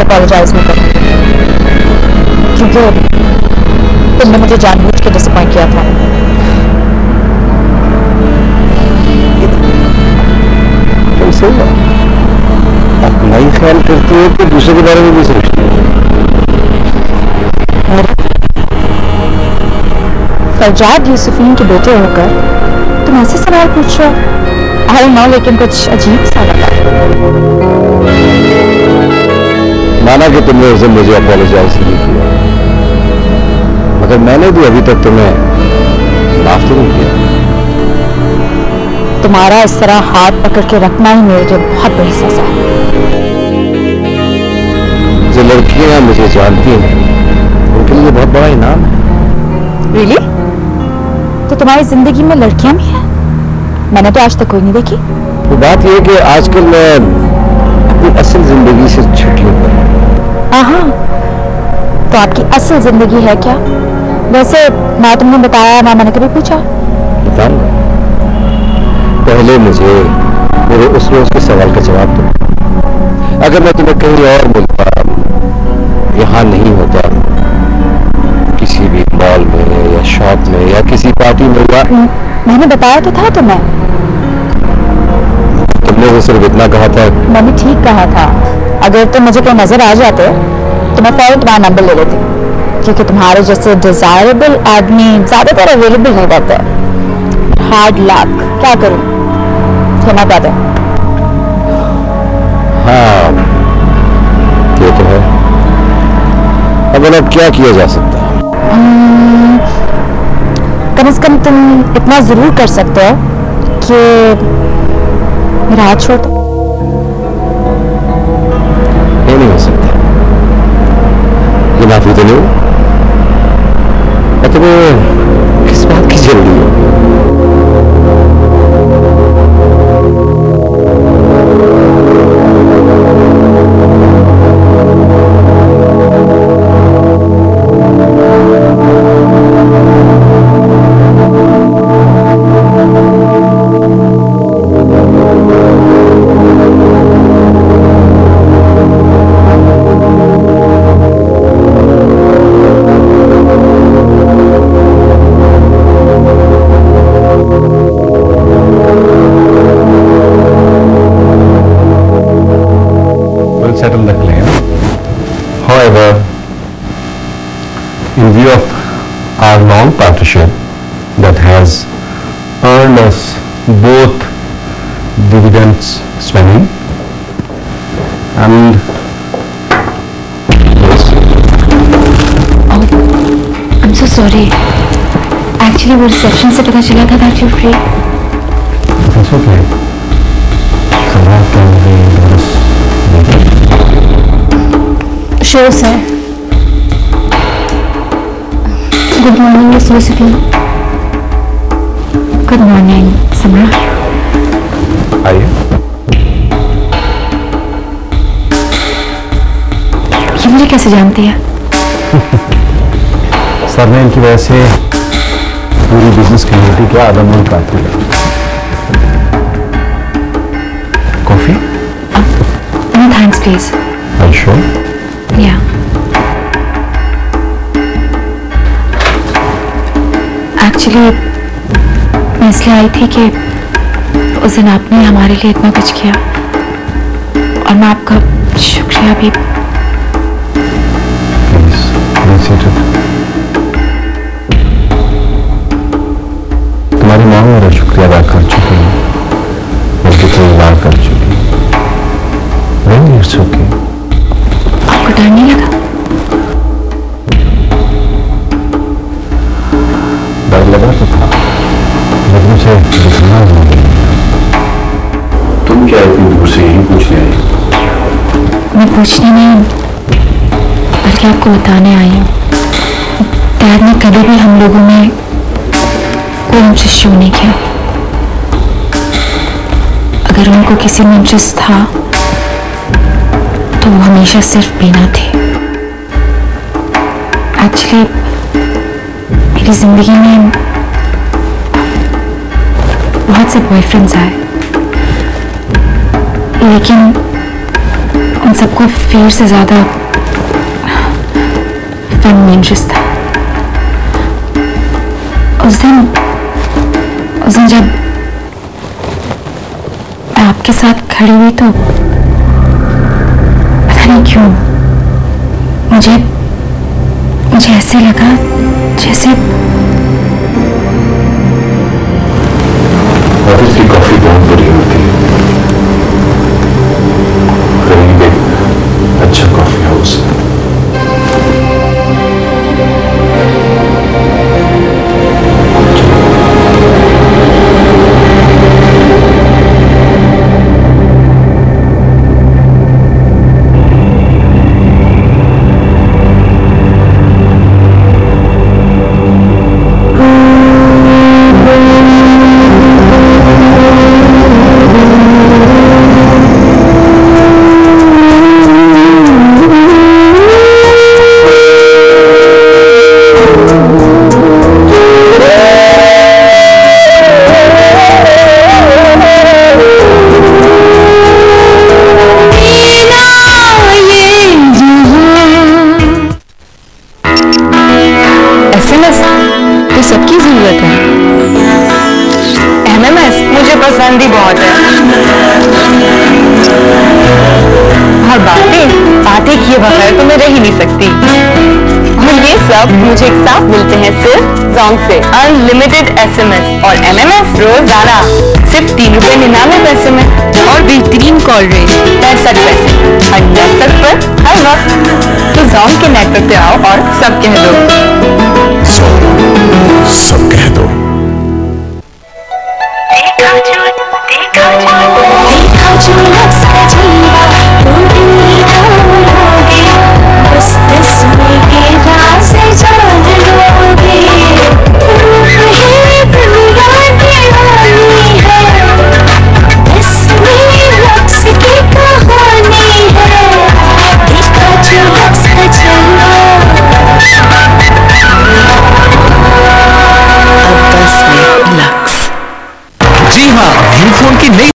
Apologise नहीं करूंगी, क्योंकि तुमने मुझे जानबूझ के डिसअपॉइंट किया था। तुम सही हो, अपना ही ख्याल करती हो कि दूसरे के बारे में भी सोचती हो? फरजाद यूसुफीन के बेटे होकर तुम ऐसे सवाल पूछ रहे हो? आई नो, लेकिन कुछ अजीब सा लगा। माना कि तुमने उस दिन मुझे अपोलोजाइज नहीं किया, मगर मैंने भी अभी तक तुम्हें माफ तो नहीं किया। तुम्हारा इस तरह हाथ पकड़ के रखना ही मेरे लिए बहुत बड़ी सजा है। जो लड़कियां मुझे जानती हैं उनके लिए बहुत बड़ा इनाम है। Really? तो तुम्हारी जिंदगी में लड़कियां भी हैं? मैंने तो आज तक कोई नहीं देखी। तो बात यह है कि आजकल मैं अपनी असल जिंदगी से छुट्टियों पर हूं। हाँ, तो आपकी असल जिंदगी है क्या? वैसे ना तुमने बताया ना मैंने कभी पूछा। बताऊंगा, पहले मुझे मेरे उस रोज के सवाल का जवाब दो। अगर मैं तुम्हें कहीं और मिलता, यहाँ नहीं होता, किसी भी मॉल में या शॉप में या किसी पार्टी में, या मैंने बताया तो था तुम्हें। तुमने तो सिर्फ इतना कहा था। मैंने ठीक कहा था, अगर तुम मुझे कोई नजर आ जाते तो मैं फौरन तुम्हारा नंबर ले लेती, क्योंकि तुम्हारे जैसे डिजायरेबल आदमी ज्यादातर अवेलेबल नहीं रहते। हार्ड लक, क्या करूं, कहना पड़ता है। हाँ, ये तो है। अब क्या किया जा सकता है? कम से कम तुम इतना जरूर कर सकते हो कि मेरा हाथ छोड़ दो। ये नहीं हो सकता, ये माफी तो नहीं। तुम्हें किस बात की जरूरी है? Settle the claim. However, in view of our long partnership that has earned us both dividends spending and yes. Oh, I'm so sorry. Actually, वो रिसेप्शन से पता चला था that you're free. That's okay. So how can we do this? Sure, sir. Good morning, Miss Josephine. Good morning, Samra. आइए। ये मुझे कैसे जानती है? सरनेम की वजह से पूरी बिजनेस कम्युनिटी क्या आदम नहीं पाती है। Coffee? No thanks, please. Are you sure? Yeah. Actually, मैं इसलिए आई थी कि उस दिन आपने हमारे लिए इतना कुछ किया और मैं आपका शुक्रिया भी। Please, be seated. तुम्हारी माँ मेरा शुक्रिया अदा कर चुकी है, बल्कि कई बार कर चुकी है। Really, it's okay. आपको डर नहीं लगा? डर लगा तो था, लेकिन मुझे दिखना नहीं। तुम क्या इतनी दूर से यही पूछने आई? मैं पूछने नहीं, बल्कि आपको बताने आई हूँ। डैड ने कभी भी हम लोगों में कोई इंटरेस्ट शो नहीं किया। अगर उनको किसी में इंटरेस्ट था तो वो हमेशा सिर्फ बीना थे। एक्चुअली मेरी जिंदगी में बहुत से बॉयफ्रेंड्स आए, लेकिन उन सबको फेयर से ज्यादा फेमिनिन रिश्ता। उस दिन जब मैं आपके साथ खड़ी हुई तो पता नहीं क्यों मुझे ऐसे लगा जैसे ऑब्वियसली कॉफी बहुत बुरी होती है। करीब एक अच्छा कॉफी हाउस है। सबकी जरूरत है। MMS मुझे पसंद ही बहुत है। और बातें किए बगैर तो मैं रह ही नहीं सकती। और ये सब मुझे एक साथ मिलते हैं सिर्फ Zong से। अनलिमिटेड SMS और MMS रोजाना सिर्फ 3 रुपए 99 पैसे में और बेहतरीन कॉल रेट 65 पैसे हर नेटवर्क पर हर वक्त। तो Zong के नेटवर्क पे आओ और सब कह दो। सब कह दो। देखा जो लफ्ज़ का जलवा, तो दिल डालोगे, बस 10 में ये राज़ जान लोगे। रूह है दुनिया दीवानी है, 10 में लफ्ज़ की कहानी है। देखा जो लफ्ज़ का जलवा, जी हाँ, यूफोन की नई